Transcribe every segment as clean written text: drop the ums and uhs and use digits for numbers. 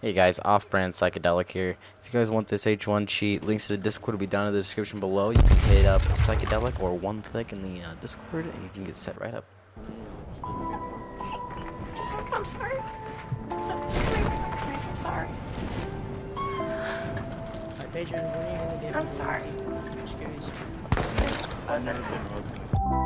Hey guys, off-brand Psychedelic here. If you guys want this H1 cheat, links to the Discord will be down in the description below. You can hit up Psychedelic or one click in the Discord, and you can get set right up. I'm sorry. I'm sorry. Alright, Pedro, when are you gonna get I'm sorry. I'm just curious. I've never been hooked.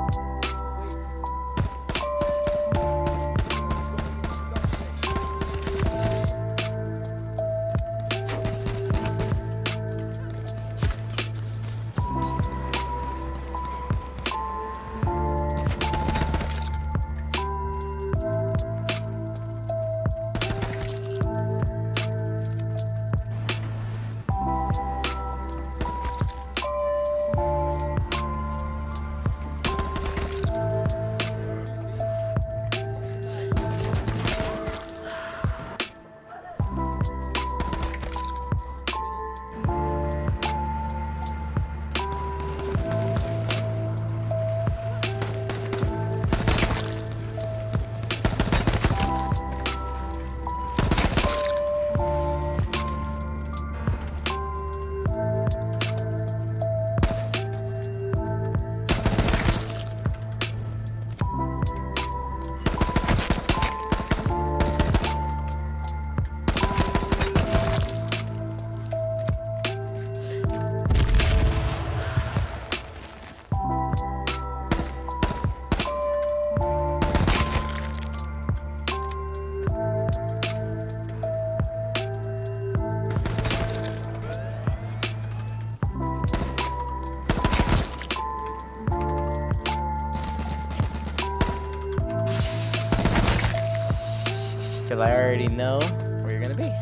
Because I already know where you're gonna be.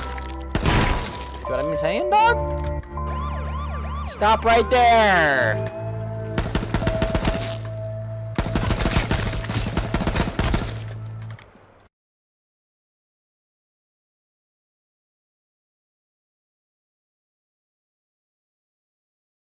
See what I'm saying, dog? Stop right there!